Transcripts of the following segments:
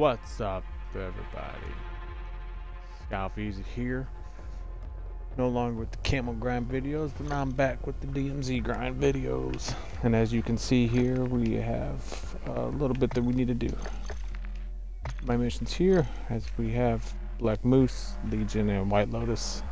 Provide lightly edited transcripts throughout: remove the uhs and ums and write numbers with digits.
What's up, everybody? Scalfeasy here. No longer with the camel grind videos, but now I'm back with the DMZ grind videos. And as you can see here, we have a little bit that we need to do. My missions here, as we have Black Moose, Legion, and White Lotus.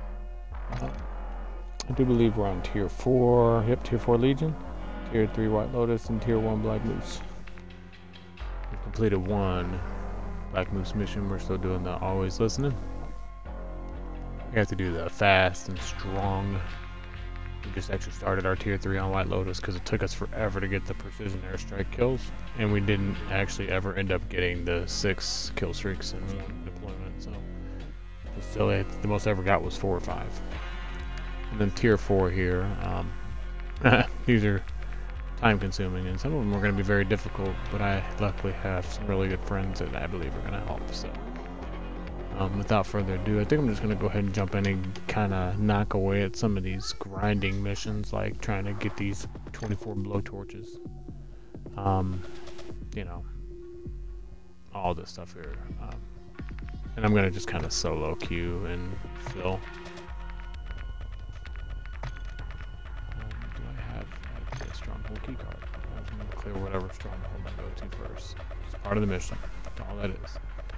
I do believe we're on Tier 4. Yep, Tier 4 Legion, Tier 3 White Lotus, and Tier 1 Black Moose. We've completed one Black Moose mission. We're still doing the always listening. We have to do the fast and strong. We just actually started our Tier 3 on White Lotus because it took us forever to get the precision airstrike kills, and we didn't actually ever end up getting the 6 kill streaks in one deployment. So still, the most I ever got was 4 or 5. And then Tier 4 here. These are time consuming, and some of them are going to be very difficult, but I luckily have some really good friends that I believe are going to help. So without further ado, I think I'm just going to go ahead and jump in and kind of knock away at some of these grinding missions, like trying to get these 24 blow torches, you know, all this stuff here. And I'm going to just kind of solo queue and fill. Stronghold key card. I'm going to clear whatever stronghold I go to first. It's part of the mission. That's all that is.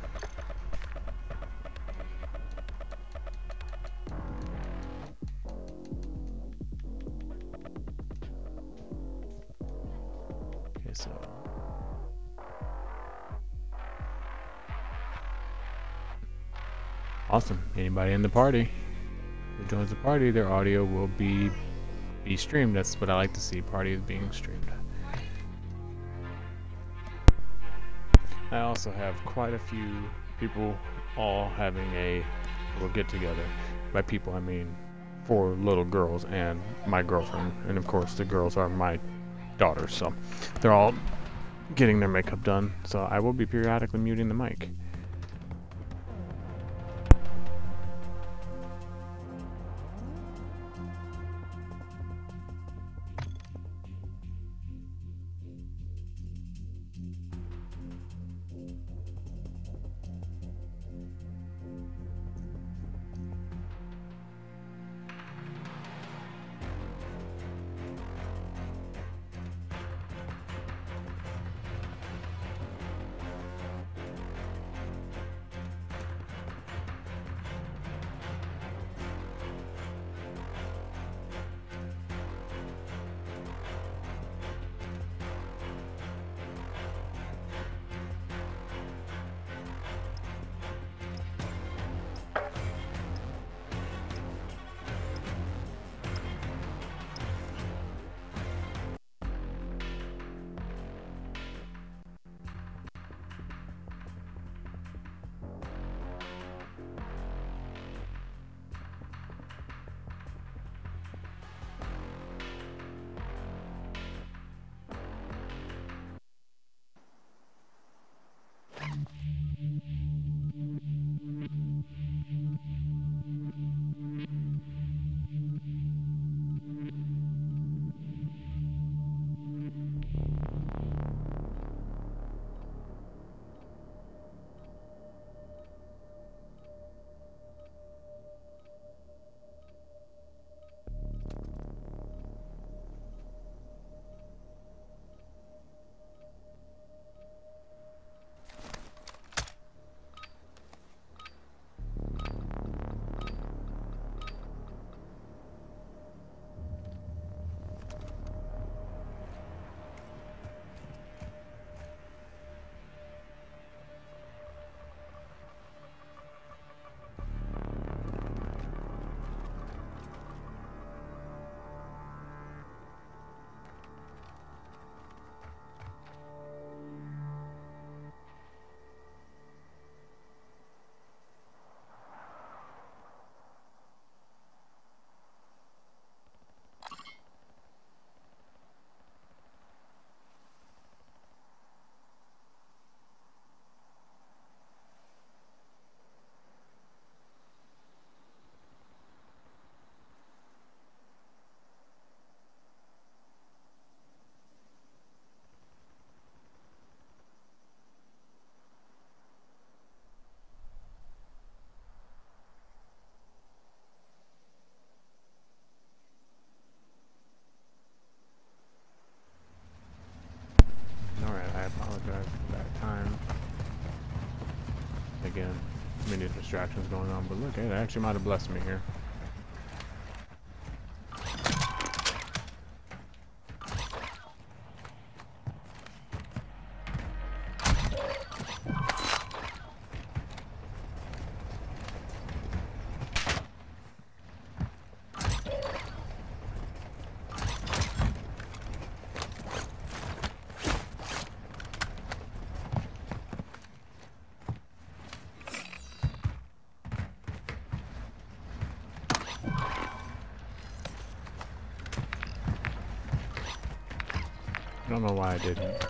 Okay, so awesome. Anybody in the party who joins the party, their audio will be streamed. That's what I like to see, parties being streamed. I also have quite a few people all having a little get together. By people I mean 4 little girls and my girlfriend, and of course the girls are my daughters, so they're all getting their makeup done, so I will be periodically muting the mic. again. Many distractions going on, but look, it actually might have blessed me here. I don't know why I didn't.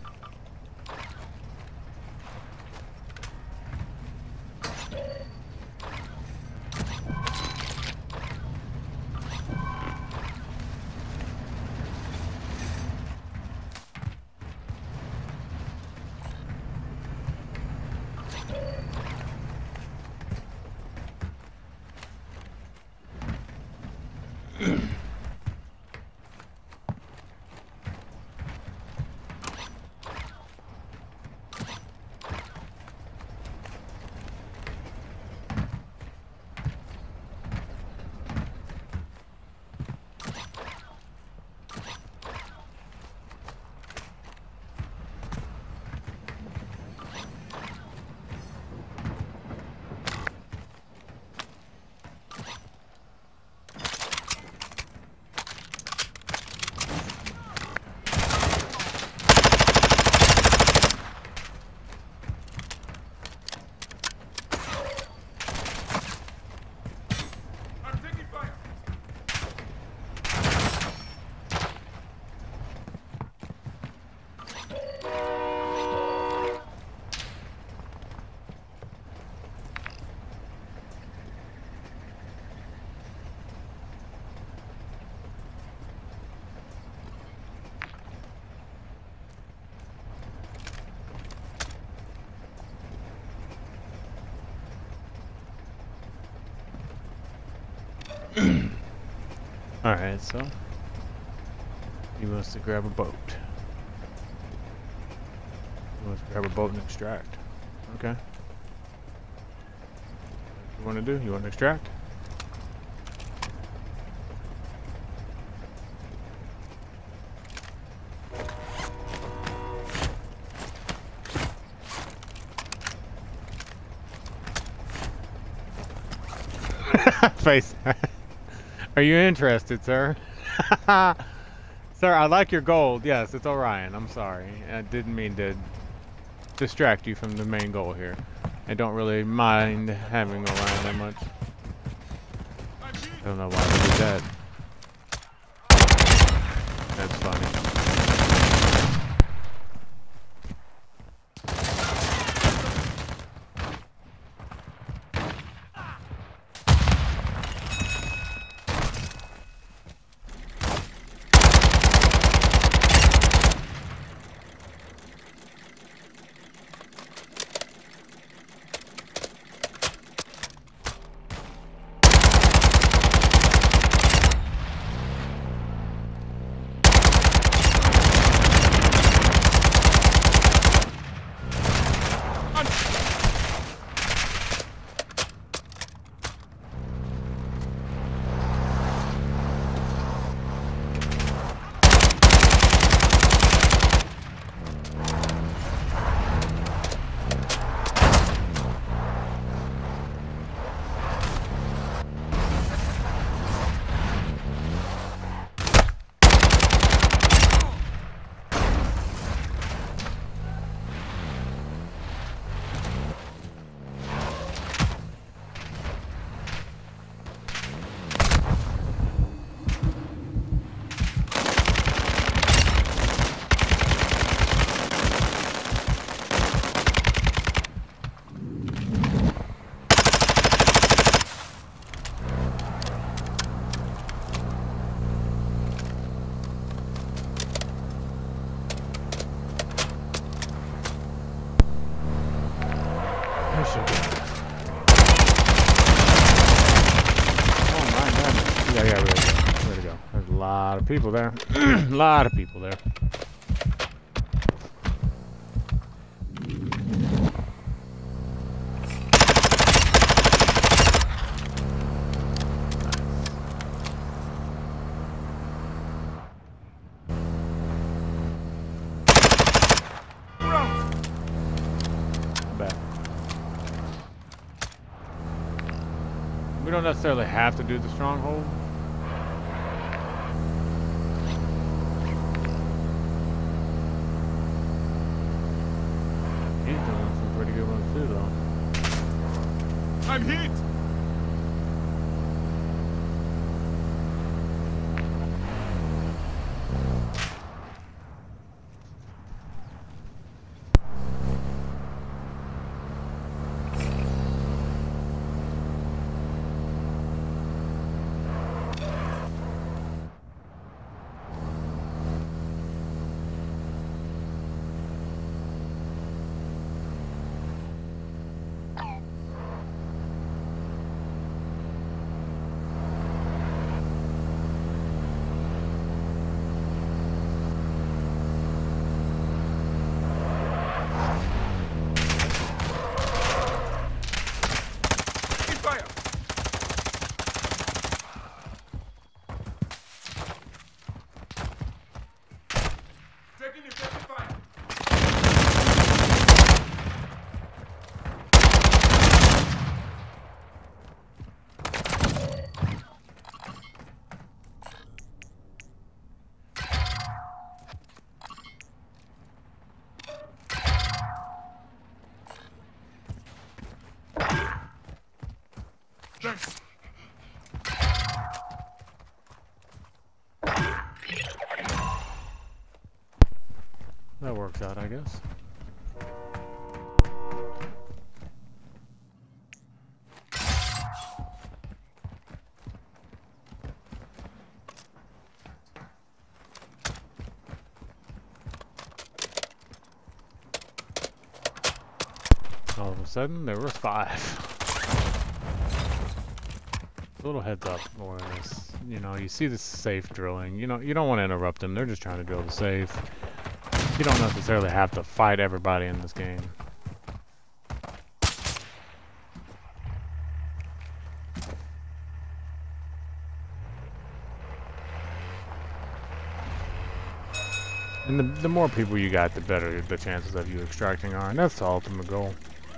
Alright, so he wants to grab a boat. He wants to grab a boat and extract. Okay. What you want to do? You want to extract? Face. Are you interested, sir? Sir, I like your gold. Yes, it's Orion. I'm sorry. I didn't mean to distract you from the main goal here. I don't really mind having Orion that much. I don't know why I did that. That's funny. People there. A lot of people there. We don't necessarily have to do the stronghold. He's doing some pretty good ones too, though. I'm hit! Thanks. That works out, I guess. All of a sudden, there was 5. A little heads up awareness. You know, you see the safe drilling. You know, you don't want to interrupt them. They're just trying to drill the safe. You don't necessarily have to fight everybody in this game. And the more people you got, the better the chances of you extracting are. And that's the ultimate goal.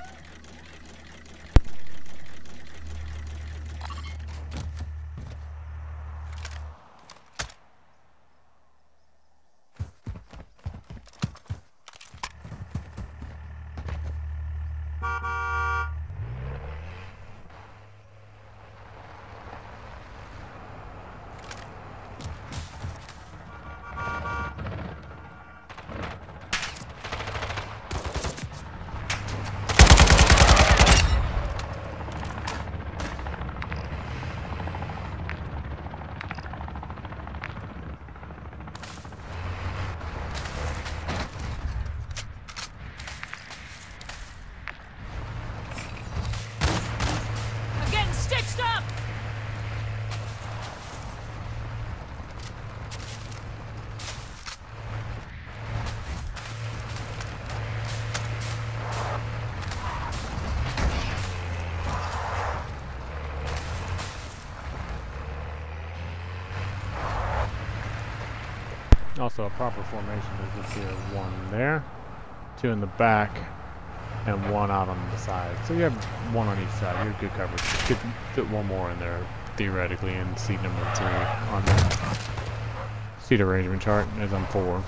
Also, a proper formation is just here, 1 there, 2 in the back, and 1 out on the side. So you have 1 on each side. You're good coverage. You could fit 1 more in there, theoretically, in seat number 3 on the seat arrangement chart, as I'm 4.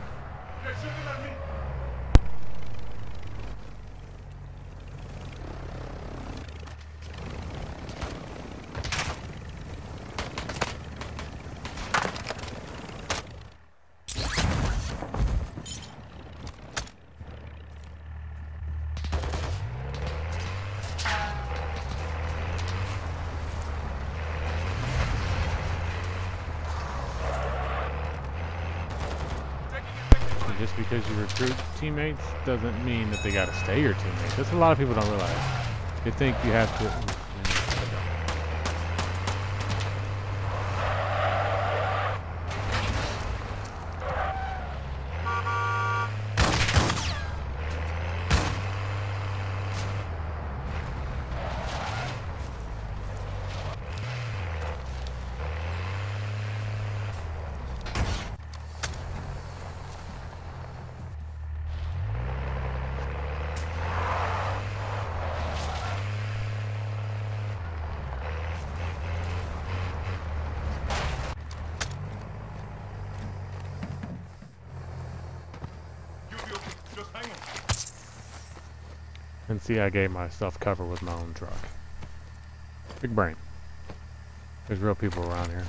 Just because you recruit teammates doesn't mean that they gotta stay your teammates. That's what a lot of people don't realize. They think you have to... And see, I gave myself cover with my own truck. Big brain. There's real people around here.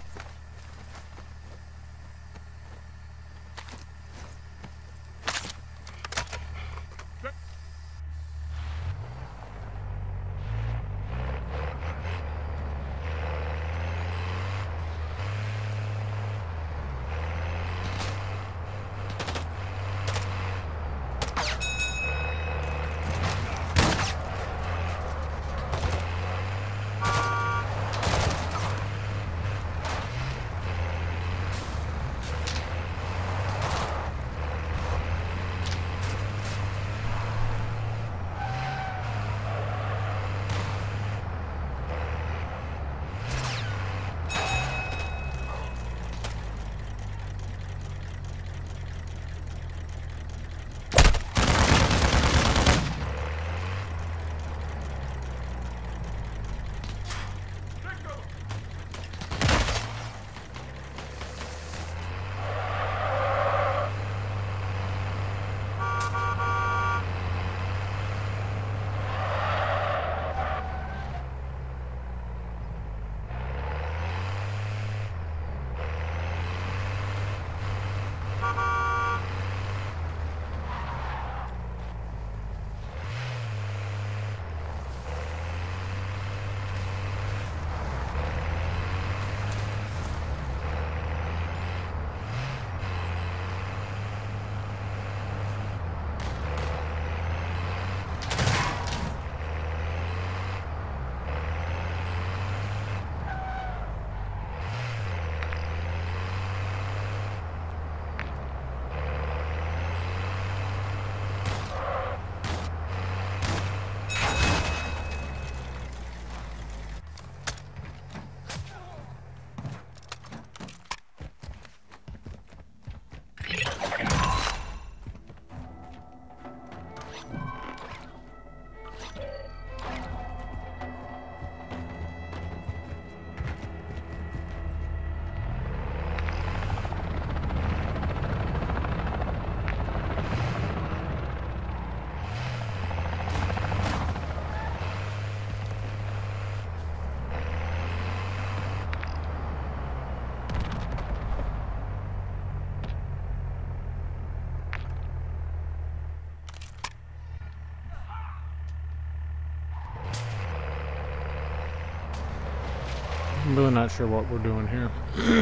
I'm really not sure what we're doing here.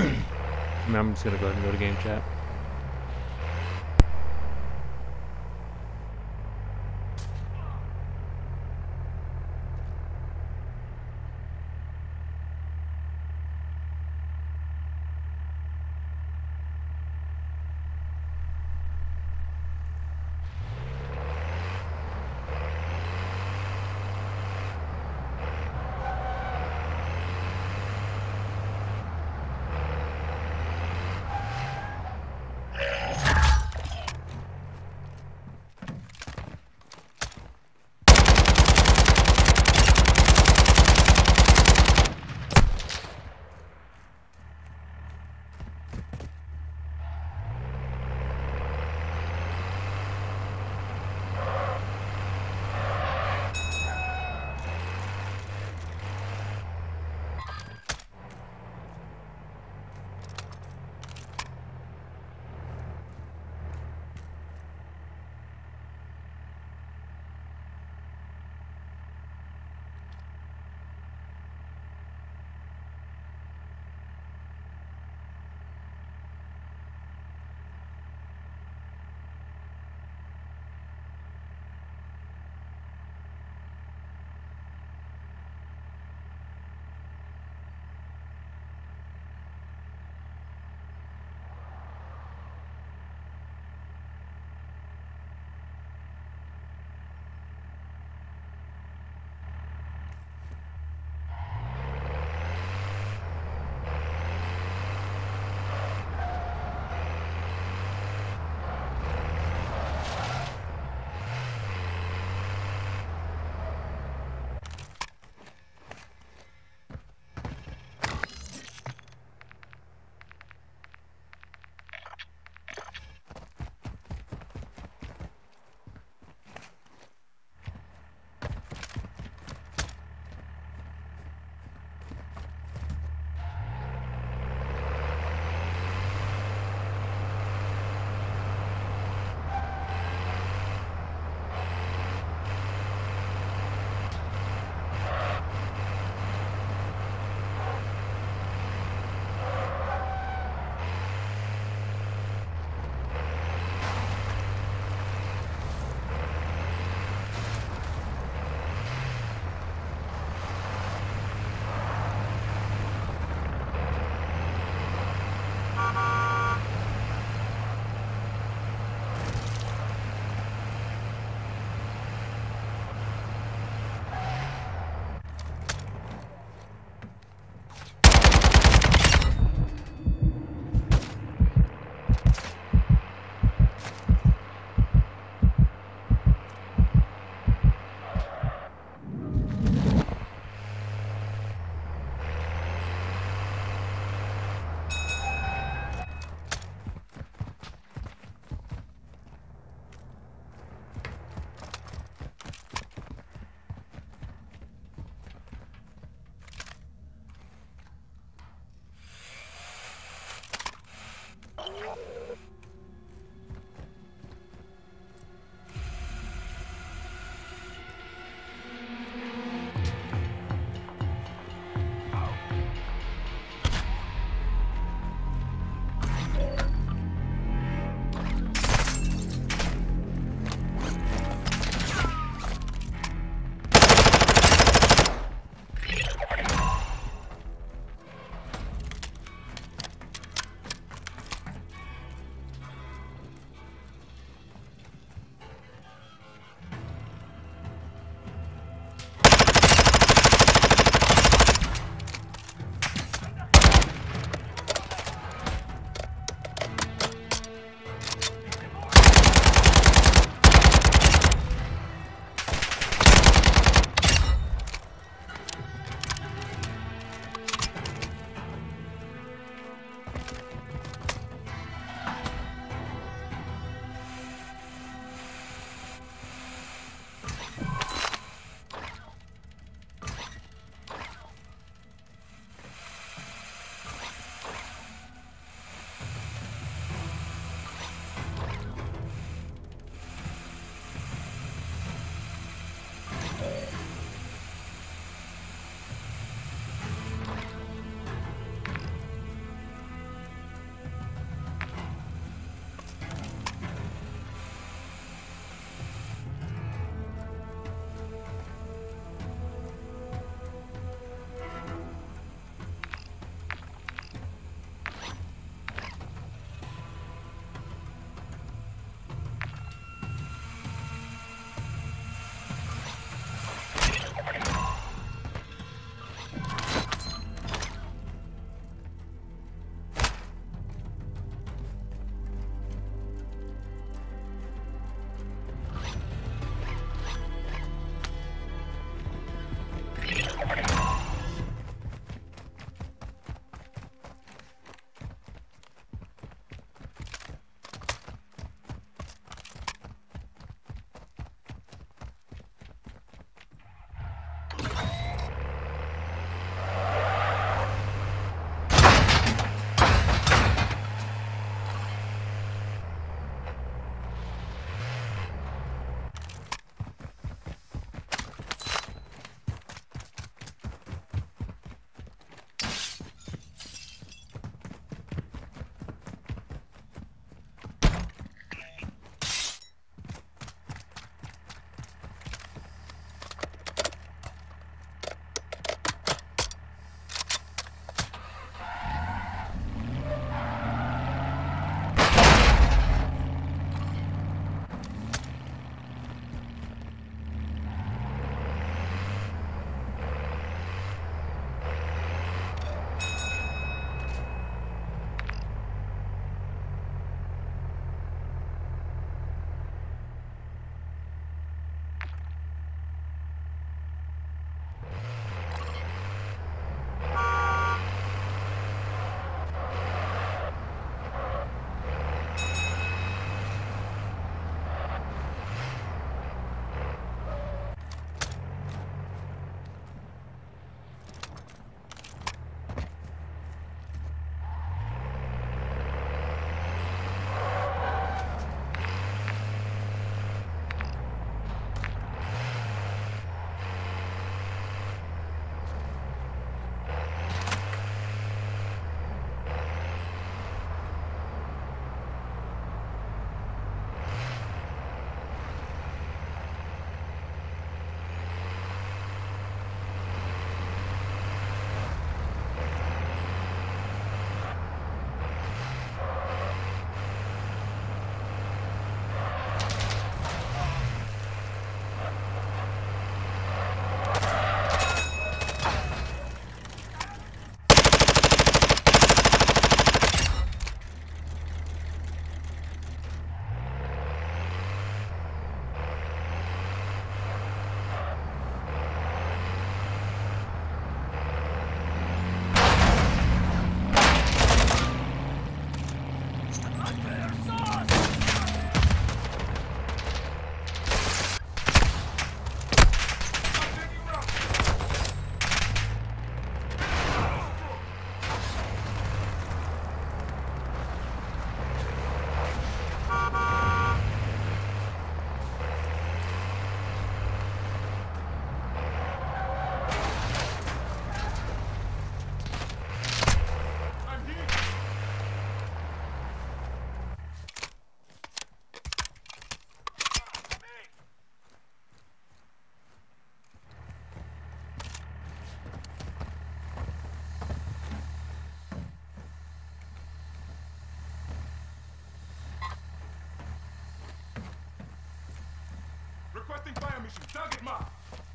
I'm just gonna go ahead and go to game chat. Requesting fire mission. Target mark.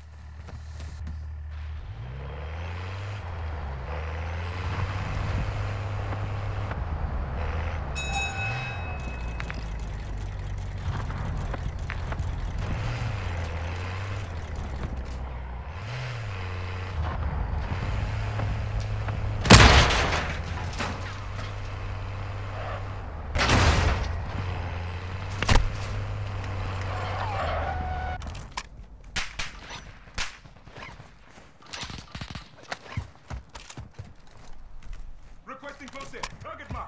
Requesting close in. Target mark.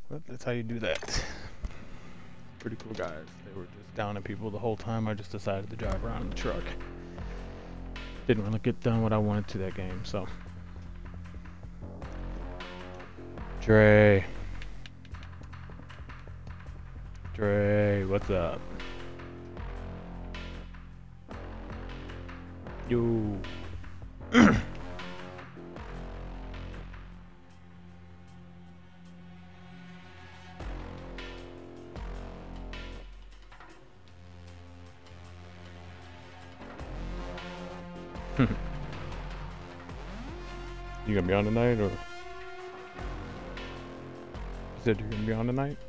But that's how you do that. Pretty cool guys. They were just downing people the whole time. I just decided to drive around in the truck. Didn't really get done what I wanted to that game, so. Dre, what's up? Yo. You gonna be on tonight, or you said you're gonna be on tonight?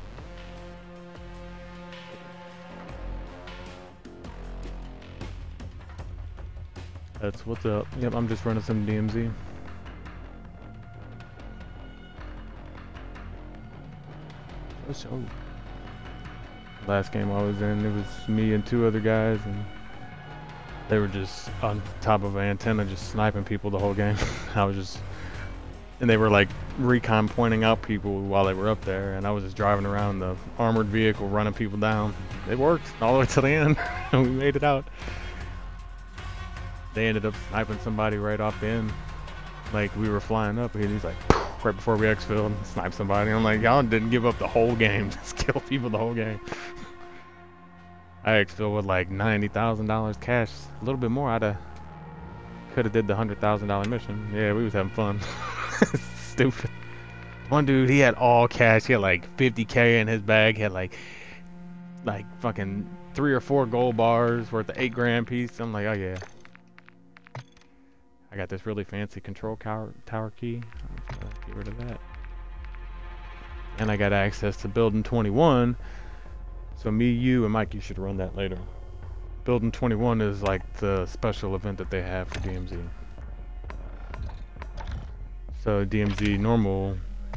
That's what's up. Yep, I'm just running some DMZ. Oh. Last game I was in, it was me and 2 other guys, and they were just on top of an antenna just sniping people the whole game. I was just, and they were like recon pointing out people while they were up there, and I was just driving around the armored vehicle running people down. It worked all the way to the end, and we made it out. They ended up sniping somebody right off the end. Like, we were flying up, and he's like, right before we exfilled, sniped somebody. I'm like, y'all didn't give up the whole game, just kill people the whole game. I exfilled with like $90,000 cash, a little bit more. Could have did the $100,000 mission. Yeah, we was having fun. Stupid. One dude, he had all cash. He had like 50K in his bag. He had like fucking 3 or 4 gold bars worth of 8 grand piece. I'm like, oh yeah. I got this really fancy control tower key. I'm just gonna get rid of that. And I got access to Building 21. So me, you, and Mike, you should run that later. Building 21 is like the special event that they have for DMZ. So DMZ normal,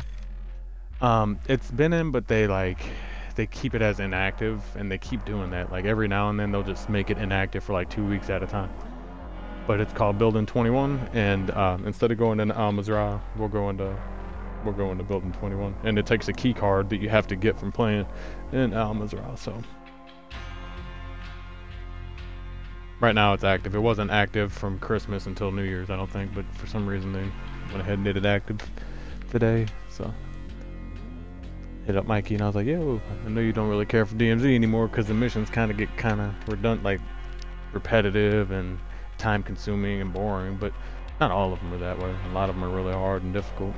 it's been in, but they keep it as inactive, and they keep doing that. Like every now and then they'll just make it inactive for like 2 weeks at a time. But it's called Building 21, and instead of going into Al-Mazrah, we'll go into Building 21, and it takes a key card that you have to get from playing in Al-Mazrah. So right now it's active. It wasn't active from Christmas until New Year's, I don't think, but for some reason they went ahead and did it active today. So hit up Mikey, and I was like, yo, I know you don't really care for DMZ anymore because the missions kind of get redundant, like repetitive and time consuming and boring, but not all of them are that way. A lot of them are really hard and difficult.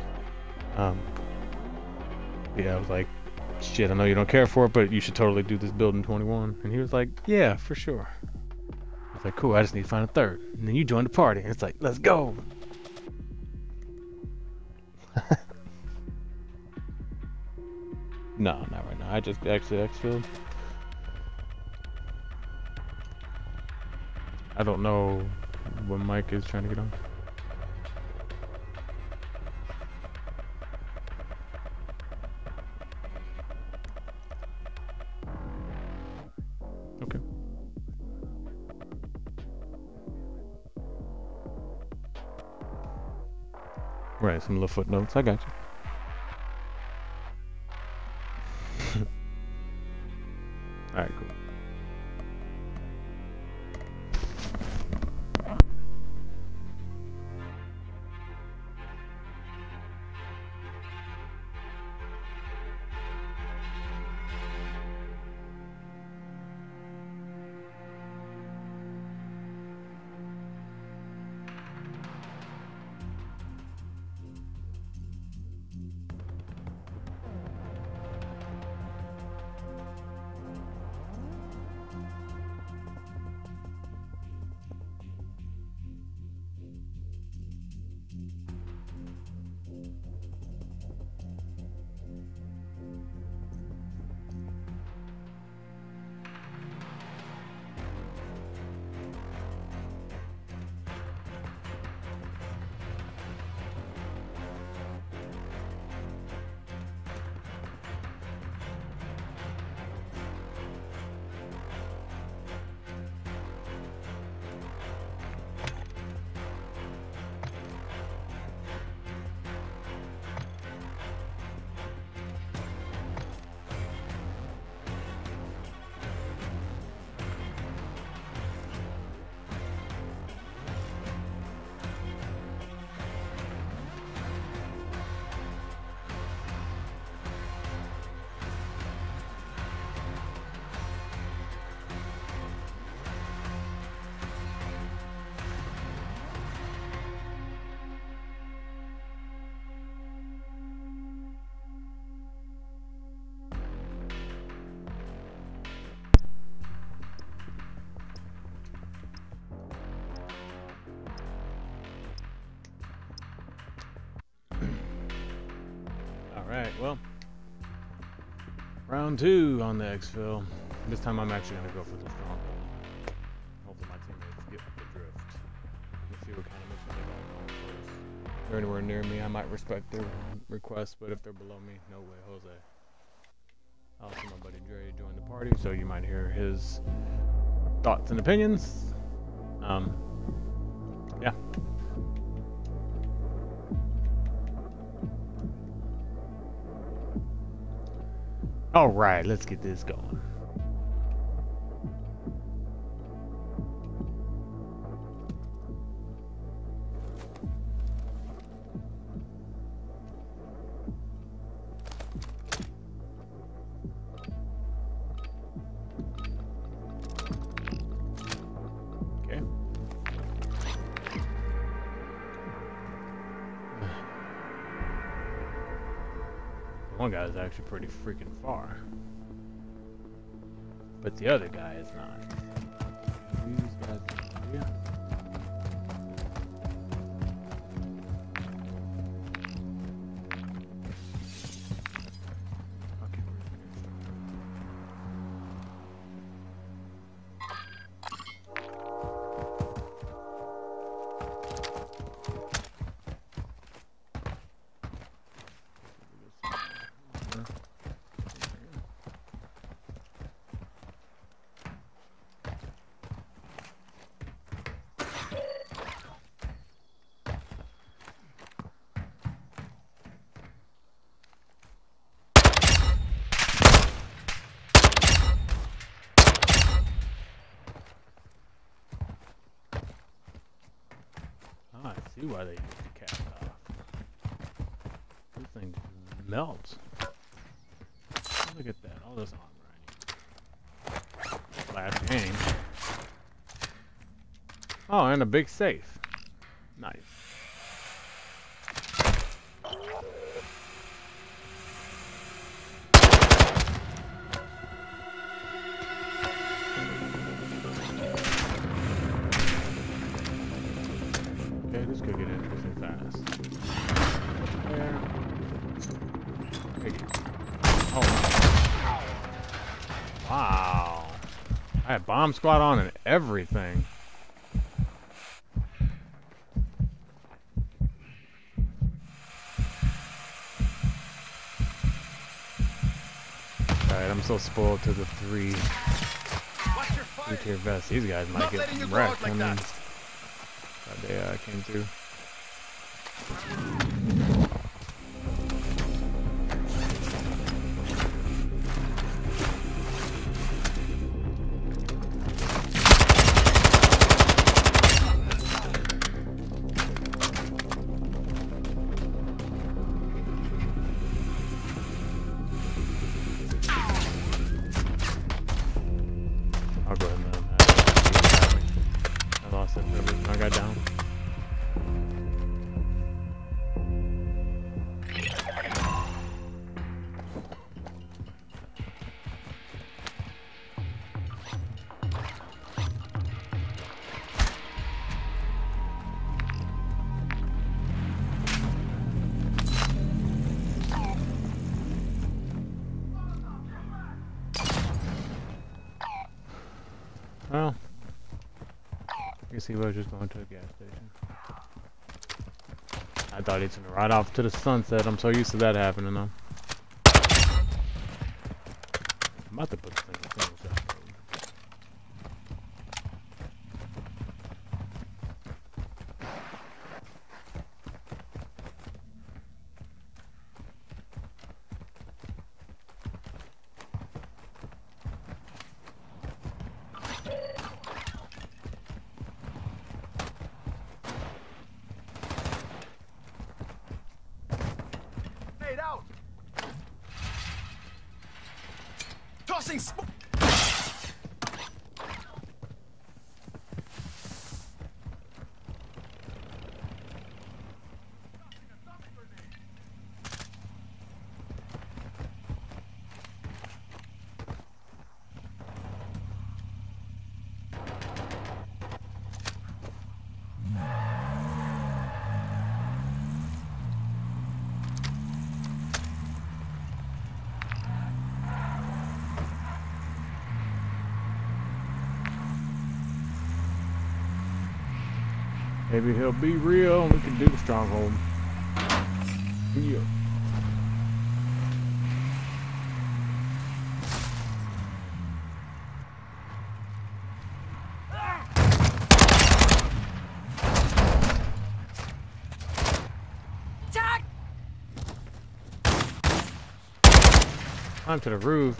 Yeah, I was like, shit, I know you don't care for it, but you should totally do this Building 21. And he was like, yeah, for sure. I was like, cool, I just need to find a third. And then you joined the party, and it's like, let's go. No, not right now. I just actually exfilled. I don't know when Mike is trying to get on. Okay. Right, some little footnotes. I got you. Alright, cool. Alright, well. Round 2 on the exfil. This time I'm actually going to go for the stronghold. Hopefully my teammates get the drift. Let's see what kind of mission they got going first. If they're anywhere near me, I might respect their request, but if they're below me, no way, Jose. Also, my buddy Dre joined the party, so you might hear his thoughts and opinions. Yeah. All right, let's get this going. Okay. One guy is actually pretty freaking far, but the other guy is not. These guys over here. Okay, where's the next I see why they use the cast off. This thing melts. Look at that, all this armor I need. Last game. Oh, and a big safe. Nice. Okay, this could get interesting fast. There. Oh. Wow. I had bomb squad on and everything. Alright, I'm so spoiled to the three-tier vest. These guys might get wrecked. I mean, they came through. I'll go ahead and I lost it. I got down. Well, I guess he was just going to a gas station. I thought he'd send me right off to the sunset. I'm so used to that happening though. I'm about to put this thing in single shot mode. Out. Tossing smoke. Maybe he'll be real and we can do the stronghold. Yeah. Climb to the roof.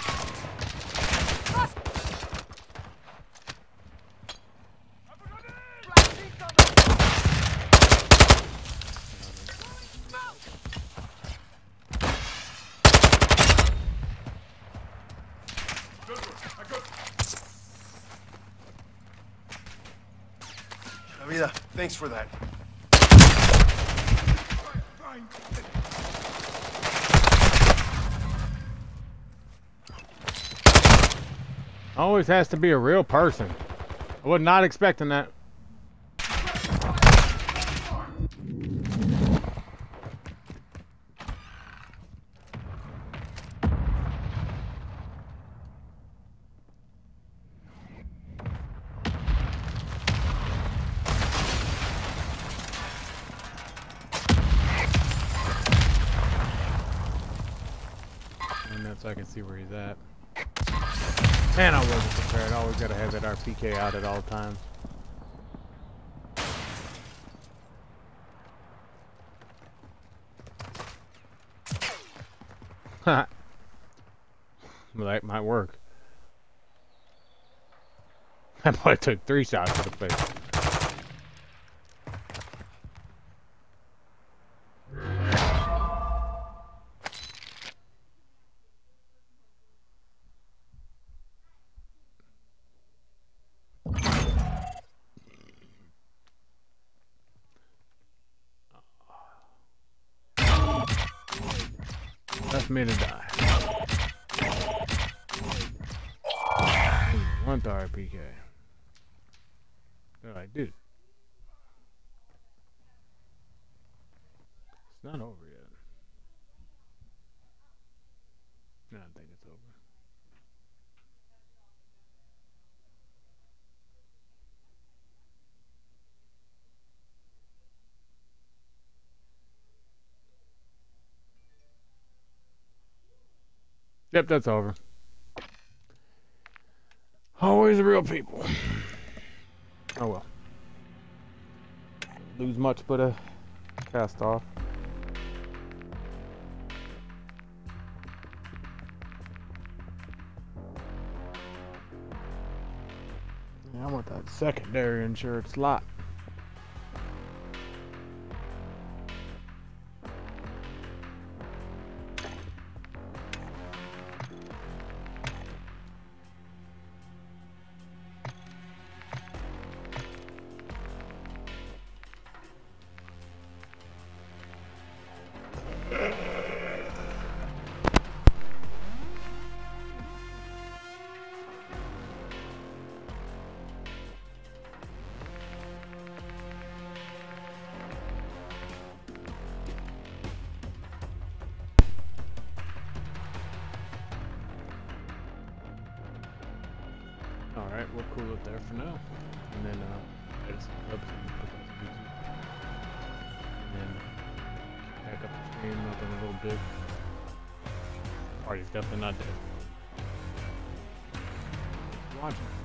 Vida, thanks for that. Always has to be a real person. I was not expecting that. So I can see where he's at. Man, I wasn't prepared. I always gotta have that RPK out at all times. Well, that might work. That boy took 3 shots to the face. Left me to die. Want the RPK. They're like, dude. It's not over yet. No, I think it's over. Yep, that's over. Always the real people. Oh well. Lose much but a cast off. Yeah, I want that secondary insurance lot. Alright, we'll cool it there for now. And then edit some clips and put that to YouTube. And then back up the stream up in a little bit. Party's definitely not dead. Thanks for watching.